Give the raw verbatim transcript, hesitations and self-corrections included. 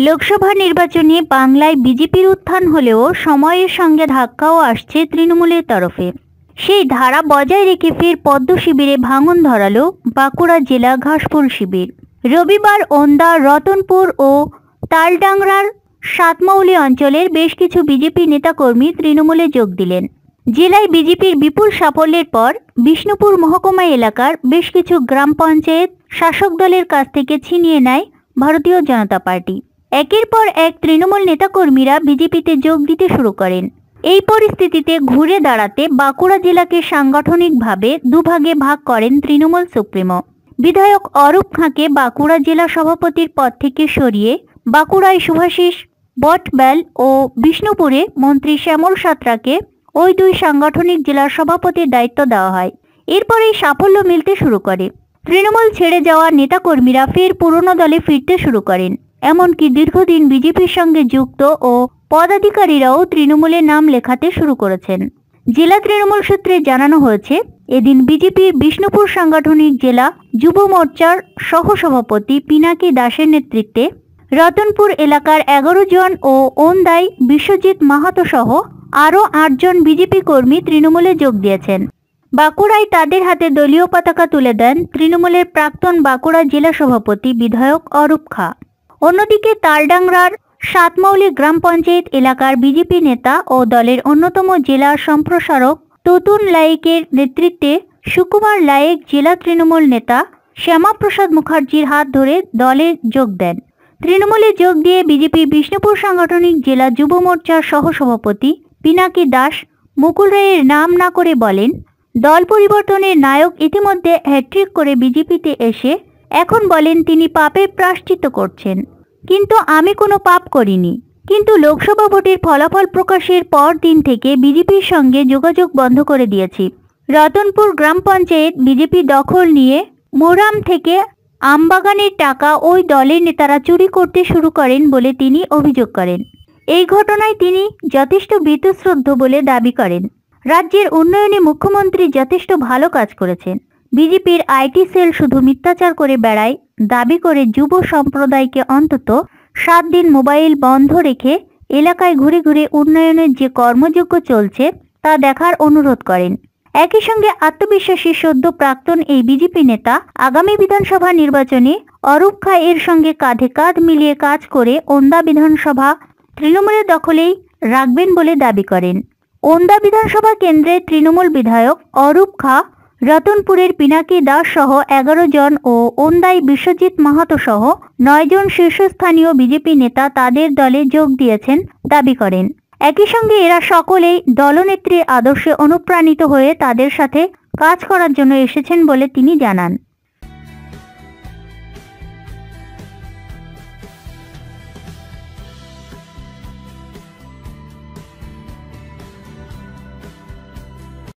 লোকসভা নির্বাচনে বাংলায় বিজেপির উত্থান হলেও সময়ের সঙ্গে ধাক্কাও আসছে তৃণমূলের তরফে। সেই ধারা বজায় রেখে ফের পদ্ম শিবিরে ভাঙন ধরালো বাঁকুড়া জেলা ঘাসফুল শিবির। রবিবার ওন্দা, রতনপুর ও তালডাংরার সাতমৌলি অঞ্চলের বেশ কিছু বিজেপি নেতাকর্মী তৃণমূলে যোগ দিলেন। জেলায় বিজেপির বিপুল সাফল্যের পর বিষ্ণুপুর মহকুমা এলাকার বেশ কিছু গ্রাম পঞ্চায়েত শাসক দলের কাছ থেকে ছিনিয়ে নেয় ভারতীয় জনতা পার্টি। একের পর এক তৃণমূল নেতাকর্মীরা বিজেপিতে যোগ দিতে শুরু করেন। এই পরিস্থিতিতে ঘুরে দাঁড়াতে বাঁকুড়া জেলাকে সাংগঠনিকভাবে দুভাগে ভাগ করেন তৃণমূল সুপ্রিমো। বিধায়ক অরূপ খাঁকে বাঁকুড়া জেলা সভাপতির পদ থেকে সরিয়ে বাঁকুড়ায় শুভাশিস বটব্যাল ও বিষ্ণুপুরে মন্ত্রী শ্যামল সাঁতরাকে ওই দুই সাংগঠনিক জেলার সভাপতির দায়িত্ব দেওয়া হয়। এরপরেই সাফল্য মিলতে শুরু করে। তৃণমূল ছেড়ে যাওয়া নেতাকর্মীরা ফের পুরনো দলে ফিরতে শুরু করেন। এমনকি দীর্ঘদিন বিজেপির সঙ্গে যুক্ত ও পদাধিকারীরাও তৃণমূলের নাম লেখাতে শুরু করেছেন। জেলা তৃণমূল সূত্রে জানানো হয়েছে, এদিন বিজেপির বিষ্ণুপুর সাংগঠনিক জেলা যুব মোর্চার সহসভাপতি পিনাকি দাসের নেতৃত্বে রতনপুর এলাকার এগারো জন ও ওন্দায় বিশ্বজিৎ মাহাতো সহ আরও আটজন বিজেপি কর্মী তৃণমূলে যোগ দিয়েছেন। বাঁকুড়ায় তাদের হাতে দলীয় পতাকা তুলে দেন তৃণমূলের প্রাক্তন বাঁকুড়া জেলা সভাপতি বিধায়ক অরূপ খাঁ। অন্যদিকে তালডাংরার সাতমৌলি গ্রাম পঞ্চায়েত এলাকার বিজেপি নেতা ও দলের অন্যতম জেলা সম্প্রসারক তুতুন লায়েকের নেতৃত্বে সুকুমার লায়েক জেলা তৃণমূল নেতা শ্যামাপ্রসাদ মুখার্জির হাত ধরে দলে যোগ দেন। তৃণমূলে যোগ দিয়ে বিজেপি বিষ্ণুপুর সাংগঠনিক জেলা যুব মোর্চার সহসভাপতি পিনাকি দাস মুকুল রায়ের নাম না করে বলেন, দল পরিবর্তনের নায়ক ইতিমধ্যে হ্যাট্রিক করে বিজেপিতে এসে এখন বলেন তিনি পাপের প্রায়শ্চিত্ত করছেন, কিন্তু আমি কোনো পাপ করিনি। কিন্তু লোকসভা ভোটের ফলাফল প্রকাশের পর দিন থেকে বিজেপির সঙ্গে যোগাযোগ বন্ধ করে দিয়েছি। রতনপুর গ্রাম পঞ্চায়েত বিজেপি দখল নিয়ে মোরাম থেকে আমবাগানের টাকা ওই দলের নেতারা চুরি করতে শুরু করেন বলে তিনি অভিযোগ করেন। এই ঘটনায় তিনি যথেষ্ট বীতশ্রদ্ধ বলে দাবি করেন। রাজ্যের উন্নয়নে মুখ্যমন্ত্রী যথেষ্ট ভালো কাজ করেছেন। বিজেপির আইটি সেল শুধু মিথ্যাচার করে বেড়ায় দাবি করে যুব সম্প্রদায়কে অন্তত সাত দিন মোবাইল বন্ধ রেখে এলাকায় ঘুরে ঘুরে উন্নয়নের যে কর্মযজ্ঞ চলছে তা দেখার অনুরোধ করেন। একই সঙ্গে আত্মবিশ্বাসী সদ্য প্রাক্তন এই বিজেপি নেতা আগামী বিধানসভা নির্বাচনে অরূপ খাঁ এর সঙ্গে কাঁধে কাঁধ মিলিয়ে কাজ করে ওন্দা বিধানসভা তৃণমূলের দখলেই রাখবেন বলে দাবি করেন। ওন্দা বিধানসভা কেন্দ্রের তৃণমূল বিধায়ক অরূপ খাঁ রতনপুরের পিনাকি দাস সহ এগারো জন ও ওন্দায় বিশ্বজিৎ মাহাতো সহ নয় জন শীর্ষস্থানীয় বিজেপি নেতা তাদের দলে যোগ দিয়েছেন দাবি করেন। একই সঙ্গে এরা সকলেই দলনেত্রীর আদর্শে অনুপ্রাণিত হয়ে তাদের সাথে কাজ করার জন্য এসেছেন বলে তিনি জানান।